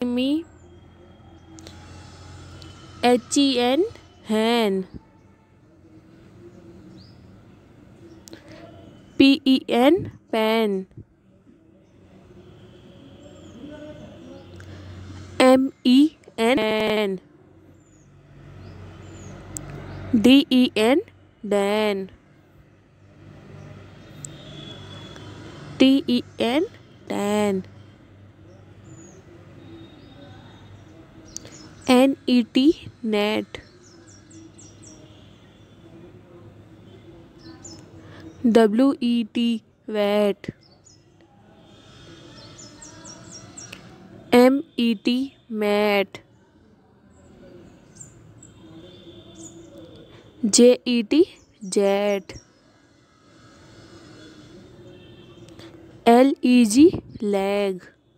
me, HEN, hen, PEN, pen, MEN, DEN, dan, TEN, tan, NET, net, WET, wet, MET, mat, JET, jet, LEG, leg,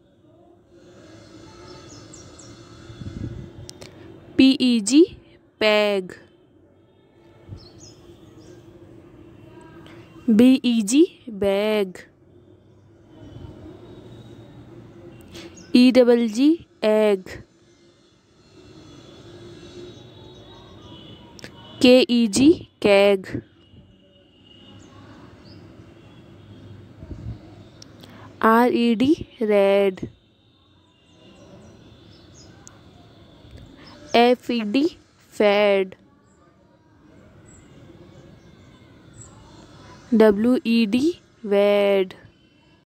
PEG, peg, BEG, bag, EGG, egg, KEG, keg, RED, red, FED, fed, WED, wed.